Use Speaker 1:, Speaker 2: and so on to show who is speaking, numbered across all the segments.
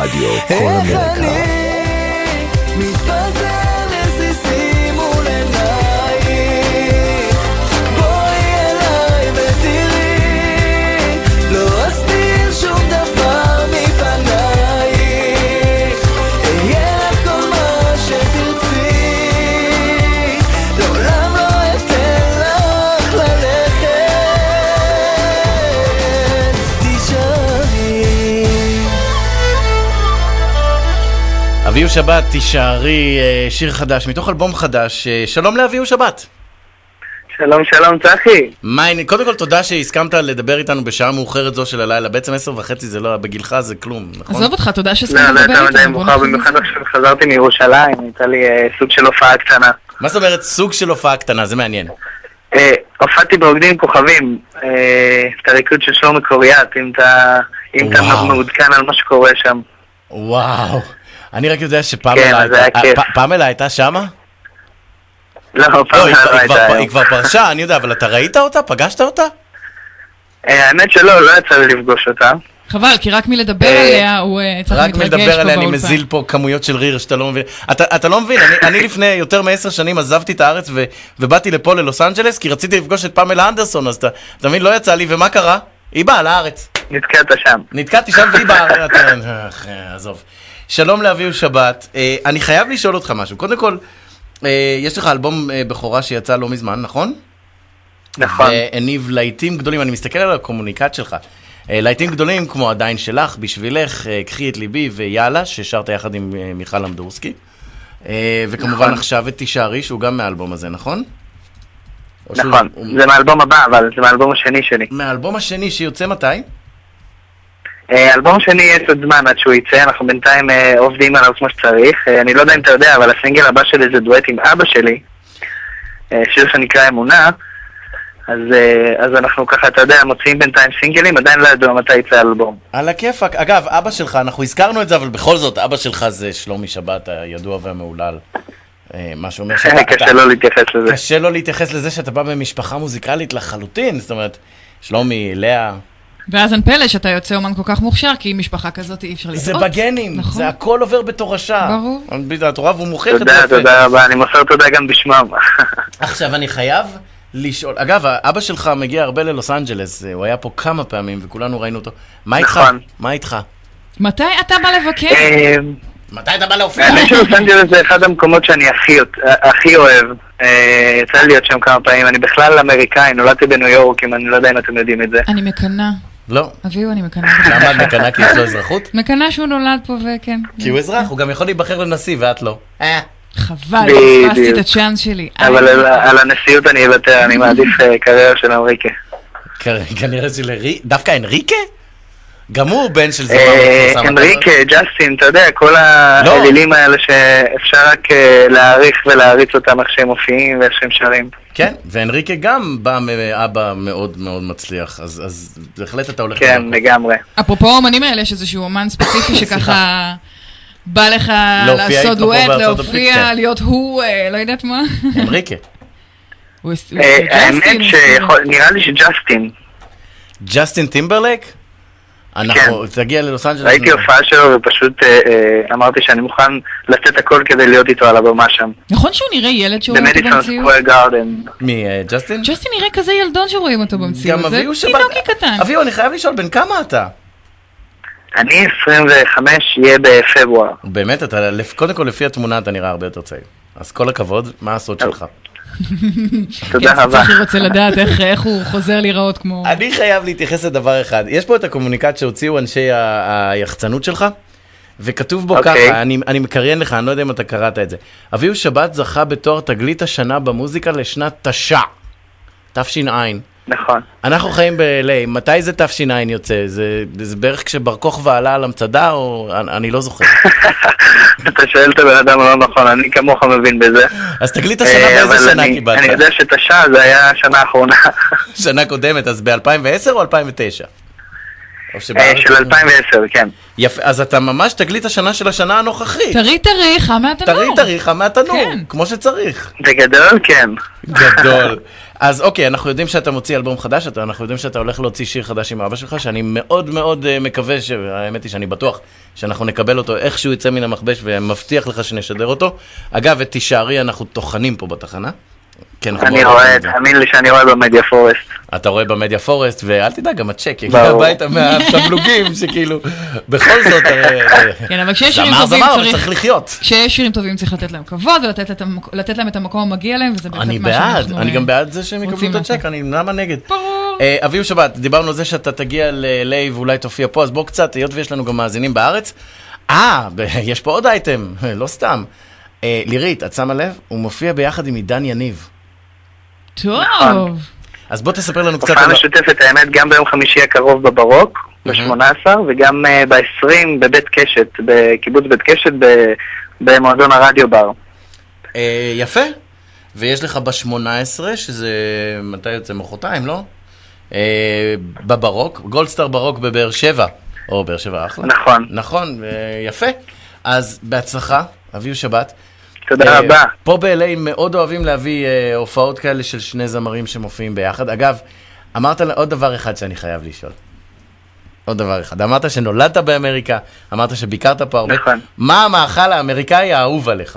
Speaker 1: רדיו כל אמריקה.
Speaker 2: אביהו שבת, תישארי, שיר חדש, מתוך אלבום חדש. שלום לאביהו שבת.
Speaker 3: שלום, שלום צחי.
Speaker 2: קודם כל תודה שהסכמת לדבר איתנו בשעה מאוחרת זו של הלילה. בעצם 10:30 זה לא, בגילך זה כלום, נכון?
Speaker 4: עזוב אותך, תודה שהסכמת לדבר איתנו.
Speaker 3: לא, לא, יותר מדי מאוחר, במיוחד עכשיו חזרתי מירושלים, הייתה לי סוג של הופעה קטנה.
Speaker 2: מה זאת אומרת סוג של הופעה קטנה? זה מעניין.
Speaker 3: הופעתי ברוקדים כוכבים, את הריקוד של שלומי קוריאט, אם אתה מעודכן על מה שקורה שם.
Speaker 2: וואו. אני רק יודע שפמלה הייתה שמה?
Speaker 3: לא, פמלה לא הייתה.
Speaker 2: היא כבר פרשה, אני יודע, אבל אתה ראית אותה? פגשת אותה?
Speaker 3: האמת שלא, לא יצא לי לפגוש אותה.
Speaker 4: חבל, כי רק מלדבר עליה הוא צריך להתרגש פה באולפן. רק מלדבר עליה אני מזיל פה כמויות של ריר שאתה לא מבין.
Speaker 2: אתה לא מבין, אני לפני יותר מ10 שנים עזבתי את הארץ ובאתי לפה ללוס אנג'לס, כי רציתי לפגוש את פמלה אנדרסון, אז אתה מבין, לא יצא לי, ומה קרה? היא באה לארץ. נתקעתי שם והיא באה, עזוב. שלום לאביהו שבת, אני חייב לשאול אותך משהו. קודם כל, יש לך אלבום בכורה שיצא לא מזמן, נכון?
Speaker 3: נכון.
Speaker 2: והניב להיטים גדולים, אני מסתכל על הקומוניקט שלך. להיטים גדולים כמו עדיין שלך, בשבילך, קחי את ליבי ויאללה, ששרת יחד עם מיכל אמדורסקי. וכמובן עכשיו את תישארי, שהוא גם מהאלבום הזה, נכון?
Speaker 3: נכון, זה מהאלבום הבא, אבל זה מהאלבום השני שלי.
Speaker 2: מהאלבום השני שיוצא מתי?
Speaker 3: האלבום השני יש עוד זמן עד שהוא יצא, אנחנו בינתיים עובדים עליו כמו שצריך. אני לא יודע אם אתה יודע, אבל הסינגל הבא שלי זה דואט עם אבא שלי, שיר שנקרא אמונה, אז אנחנו ככה, אתה יודע, מוציאים בינתיים סינגלים, עדיין לא ידוע מתי יצא האלבום.
Speaker 2: על הכיפק. אגב, אבא שלך, אנחנו הזכרנו את זה, אבל בכל זאת, אבא שלך זה שלומי שבת, הידוע והמעולל. מה שאומר שאתה...
Speaker 3: קשה לא להתייחס לזה.
Speaker 2: קשה לא להתייחס לזה שאתה בא במשפחה מוזיקלית לחלוטין, זאת אומרת, שלומי, לאה...
Speaker 4: ואז אין פלא שאתה יוצא אומן כל כך מוכשר, כי משפחה כזאת אי אפשר לראות.
Speaker 2: זה בגנים, נכון. זה הכל עובר בתורשה.
Speaker 4: ברור.
Speaker 2: התורה והוא מוכיח את זה.
Speaker 3: תודה רבה, אני מוסר תודה גם בשמם.
Speaker 2: עכשיו, אני חייב לשאול, אגב, אבא שלך מגיע הרבה ללוס אנג'לס, הוא היה פה כמה פעמים וכולנו ראינו אותו. מה איתך? מה איתך?
Speaker 4: מתי אתה בא לבקר?
Speaker 2: מתי אתה בא להופיע?
Speaker 3: האמת שלוס אנג'לס זה אחד המקומות שאני הכי אוהב. יצא לי להיות שם כמה פעמים, אני בכלל אמריקאי, נולדתי בניו יורק, אם אני לא יודע אם אתם יודעים את זה.
Speaker 4: אני מקנה.
Speaker 2: לא.
Speaker 4: אביהו, אני מקנה.
Speaker 2: למה את מקנה? כי יש לו אזרחות?
Speaker 4: מקנה שהוא נולד פה וכן.
Speaker 2: כי הוא אזרח, הוא גם יכול להיבחר לנשיא ואת לא.
Speaker 4: חבל, פספסתי את הצ'אנס שלי.
Speaker 3: אבל על הנשיאות אני אוותר, אני מעדיף קריירה של אנריקה.
Speaker 2: כנראה של דווקא אנריקה? גם הוא בן של זמר מפורסם.
Speaker 3: אנריקה, ג'סטין, אתה יודע, כל האלילים האלה שאפשר רק להעריך ולהריץ אותם איך שהם מופיעים ואיך שהם שרים.
Speaker 2: כן, ואנריקה גם בא מאבא מאוד מאוד מצליח, אז בהחלט אתה הולך...
Speaker 3: כן, לגמרי.
Speaker 4: אפרופו האמנים האלה, יש איזשהו אומן ספציפי שככה בא לך לעשות דואט, להופיע, להיות הוא, לא יודעת מה.
Speaker 2: אנריקה.
Speaker 3: האמת שנראה לי שג'סטין.
Speaker 2: ג'סטין טימברלייק? אנחנו תגיע ללוס אנג'לס.
Speaker 3: ראיתי הופעה שלו ופשוט אמרתי שאני מוכן לתת הכל כדי להיות איתו על הבמה שם.
Speaker 4: נכון שהוא נראה ילד שרואים אותו במציאות?
Speaker 3: במדיסון סקוואר גארדן.
Speaker 2: מי, ג'סטין?
Speaker 4: ג'סטין נראה כזה ילדון שרואים אותו במציאות.
Speaker 2: גם אביהו
Speaker 4: שבת. זה תינוקי קטן.
Speaker 2: אביהו, אני חייב לשאול, בן כמה אתה?
Speaker 3: אני 25, יהיה בפברואר.
Speaker 2: באמת, אתה, קודם כל לפי התמונה אתה נראה הרבה יותר צעיר. אז כל הכבוד, מה הסוד שלך?
Speaker 3: תודה רבה.
Speaker 4: צחי רוצה לדעת איך הוא חוזר להיראות כמו...
Speaker 2: אני חייב להתייחס לדבר אחד. יש פה את הקומוניקט שהוציאו אנשי היחצנות שלך, וכתוב בו ככה, אני מקריין לך, אני לא יודע אם אתה קראת את זה. אביהו שבת זכה בתואר תגלית השנה במוזיקה לשנת תשע. תש"ע.
Speaker 3: נכון.
Speaker 2: אנחנו חיים ב-LA, מתי זה תש"ע יוצא? זה בערך כשברקוך ועלה על המצדה, או אני לא זוכר.
Speaker 3: אתה שואל את הבן אדם לא נכון, אני כמוך מבין בזה.
Speaker 2: אז תגלית השנה באיזה שנה קיבלת?
Speaker 3: אני יודע שתש"ע זה היה השנה האחרונה.
Speaker 2: שנה קודמת, אז ב-2010 או 2009?
Speaker 3: של 2010, כן.
Speaker 2: יפה, אז אתה ממש תגלית השנה של השנה הנוכחית.
Speaker 4: תראי תאריך מהתנור.
Speaker 2: תראי תאריך מהתנור, כמו שצריך.
Speaker 3: זה גדול, כן.
Speaker 2: גדול. אז אוקיי, אנחנו יודעים שאתה מוציא אלבום חדש, אנחנו יודעים שאתה הולך להוציא שיר חדש עם אבא שלך, שאני מאוד מאוד מקווה, האמת היא שאני בטוח שאנחנו נקבל אותו איכשהו יצא מן המחבש, ומבטיח לך שנשדר אותו. אגב, את תישארי, אנחנו תוכנים פה בתחנה.
Speaker 3: אני רואה, תאמין לי שאני רואה במדיה פורסט.
Speaker 2: אתה רואה במדיה פורסט, ואל תדע, גם הצ'ק יגיע הביתה מהתמלוגים, שכאילו, בכל זאת,
Speaker 4: כן, אבל כשיש שירים טובים
Speaker 2: צריך לחיות.
Speaker 4: כשיש שירים טובים צריך לתת להם כבוד, ולתת להם את המקום המגיע להם, וזה באמת מה שאנחנו...
Speaker 2: אני גם בעד זה שהם יקבלו את הצ'ק, אני למה נגד.
Speaker 4: ברור.
Speaker 2: אביהו שבת, דיברנו על זה שאתה תגיע ל-LA ואולי תופיע פה, אז בוא קצת, היות ויש לנו גם מאזינים בארץ. יש פה עוד אייטם, לא סתם. לירית, את שמה לב? הוא מופיע ביחד עם עידן יניב.
Speaker 4: טוב.
Speaker 2: אז בוא תספר לנו קצת...
Speaker 3: הופעה משותפת, האמת, גם ביום חמישי הקרוב בברוק, ב-18, וגם ב-20 בבית קשת, בקיבוץ בית קשת, במועדון הרדיו בר.
Speaker 2: יפה. ויש לך ב-18, שזה... מתי יוצא מחרתיים, לא? בברוק, גולדסטאר ברוק בבאר שבע. או באר שבע אחלה.
Speaker 3: נכון.
Speaker 2: נכון, יפה. אז בהצלחה, אביהו שבת.
Speaker 3: תודה רבה.
Speaker 2: פה ב-LA מאוד אוהבים להביא הופעות כאלה של שני זמרים שמופיעים ביחד. אגב, אמרת עוד דבר אחד שאני חייב לשאול. עוד דבר אחד. אמרת שנולדת באמריקה, אמרת שביקרת פה הרבה.
Speaker 3: נכון.
Speaker 2: מה המאכל האמריקאי האהוב עליך?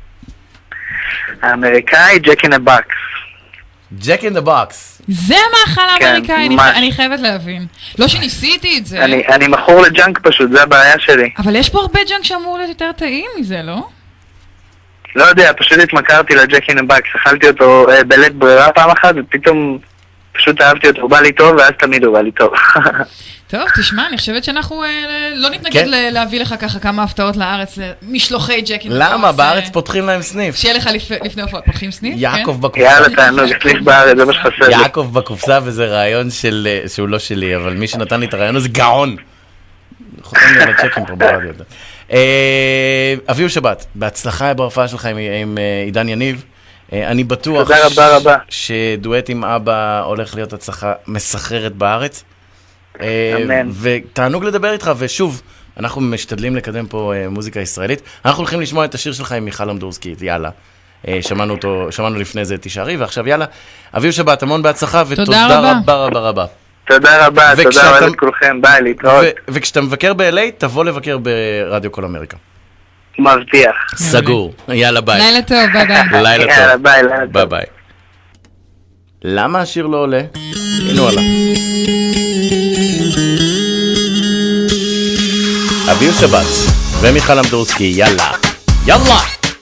Speaker 3: האמריקאי, ג'ק אין הבקס.
Speaker 2: ג'ק אין הבקס.
Speaker 4: זה המאכל האמריקאי, אני חייבת להבין. לא שניסיתי את זה.
Speaker 3: אני מכור לג'אנק פשוט, זה הבעיה שלי.
Speaker 4: אבל יש פה הרבה ג'אנק שאמור להיות יותר טעים מזה, לא?
Speaker 3: לא יודע, פשוט התמכרתי לג'ק אין הבקס, אכלתי אותו בלית ברירה פעם אחת, ופתאום פשוט אהבתי אותו, הוא בא לי טוב, ואז תמיד הוא בא לי טוב.
Speaker 4: טוב, תשמע, אני חושבת שאנחנו לא נתנגד להביא לך ככה כמה הפתעות לארץ, משלוחי ג'ק אין הבקס.
Speaker 2: למה? בארץ פותחים להם סניף.
Speaker 4: שיהיה לך לפני הופעות, פותחים סניף?
Speaker 2: יעקב בקופסה.
Speaker 3: יאללה, תענוג, סניף בארץ, זה מה שחסר לי.
Speaker 2: יעקב בקופסה, וזה רעיון שהוא לא שלי, אבל מי שנתן לי את הרעיון הזה גאון. חותם לי על הצ'קים פה ברדיו. אביהו שבת, בהצלחה בהופעה שלך עם עידן יניב. אני בטוח שדואט עם אבא הולך להיות הצלחה מסחררת בארץ.
Speaker 3: אמן.
Speaker 2: ותענוג לדבר איתך, ושוב, אנחנו משתדלים לקדם פה מוזיקה ישראלית. אנחנו הולכים לשמוע את השיר שלך עם מיכל אמדורסקי, יאללה. שמענו לפני זה תישארי, ועכשיו יאללה. אביהו שבת, המון בהצלחה, ותודה רבה רבה רבה.
Speaker 3: תודה רבה, תודה רבה לכולכם, ביי, להתראות.
Speaker 2: וכשאתה מבקר ב-LA, תבוא לבקר ברדיו כל אמריקה.
Speaker 3: מבטיח.
Speaker 2: סגור, יאללה ביי.
Speaker 4: לילה טוב, ביי ביי.
Speaker 2: לילה טוב.
Speaker 3: יאללה ביי,
Speaker 2: ביי ביי. למה השיר לא עולה? הנה הוא עלה. אביהו שבת ומיכל אמדורסקי, יאללה. יאללה!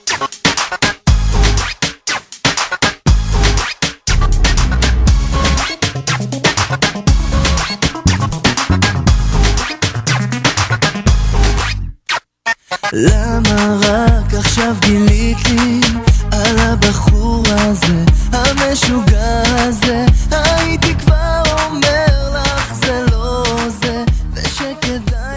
Speaker 5: למה רק עכשיו גילית לי על הבחור הזה, המשוגע הזה? הייתי כבר אומר לך זה לא זה, ושכדאי